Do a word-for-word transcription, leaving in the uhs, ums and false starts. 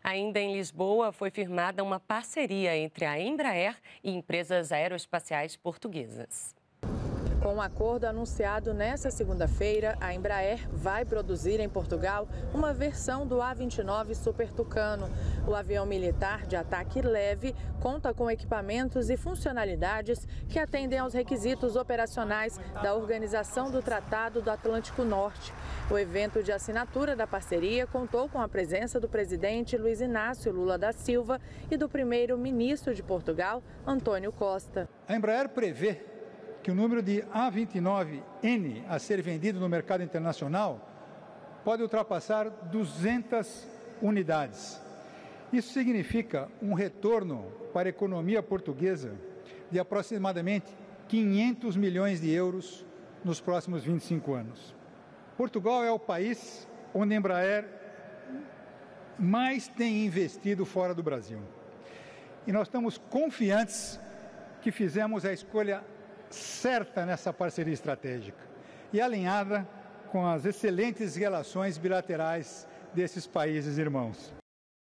Ainda em Lisboa, foi firmada uma parceria entre a Embraer e empresas aeroespaciais portuguesas. Com o um acordo anunciado nesta segunda-feira, a Embraer vai produzir em Portugal uma versão do A vinte e nove Super Tucano. O avião militar de ataque leve conta com equipamentos e funcionalidades que atendem aos requisitos operacionais da Organização do Tratado do Atlântico Norte. O evento de assinatura da parceria contou com a presença do presidente Luiz Inácio Lula da Silva e do primeiro-ministro de Portugal, António Costa. A Embraer prevê que o número de A vinte e nove N a ser vendido no mercado internacional pode ultrapassar duzentas unidades. Isso significa um retorno para a economia portuguesa de aproximadamente quinhentos milhões de euros nos próximos vinte e cinco anos. Portugal é o país onde a Embraer mais tem investido fora do Brasil. E nós estamos confiantes que fizemos a escolha certa nessa parceria estratégica e alinhada com as excelentes relações bilaterais desses países irmãos.